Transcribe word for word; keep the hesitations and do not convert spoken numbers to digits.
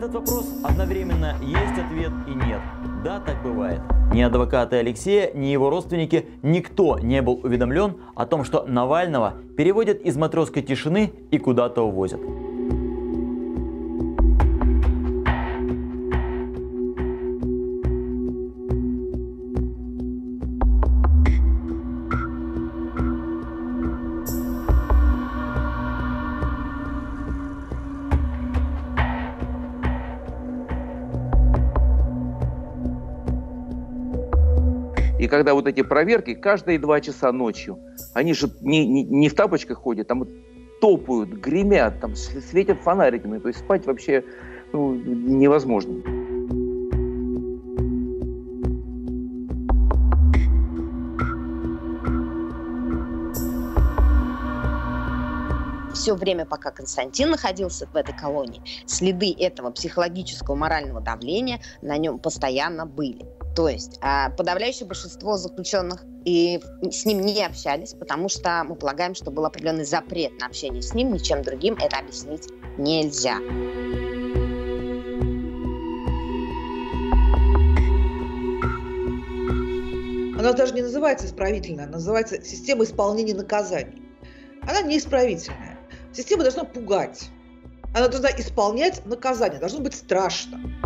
этот вопрос одновременно есть ответ и нет. Да, так бывает. Ни адвокаты Алексея, ни его родственники, никто не был уведомлен о том, что Навального переводят из Матросской тишины и куда-то увозят. И когда вот эти проверки, каждые два часа ночью, они же не, не, не в тапочках ходят, там топают, гремят, там светят фонариками, то есть спать вообще ну, невозможно. Все время, пока Константин находился в этой колонии, следы этого психологического, морального давления на нем постоянно были. То есть подавляющее большинство заключенных и с ним не общались, потому что мы полагаем, что был определенный запрет на общение с ним, ничем другим это объяснить нельзя. Она даже не называется исправительная, она называется система исполнения наказаний. Она не исправительная. Система должна пугать. Она должна исполнять наказание, должно быть страшно.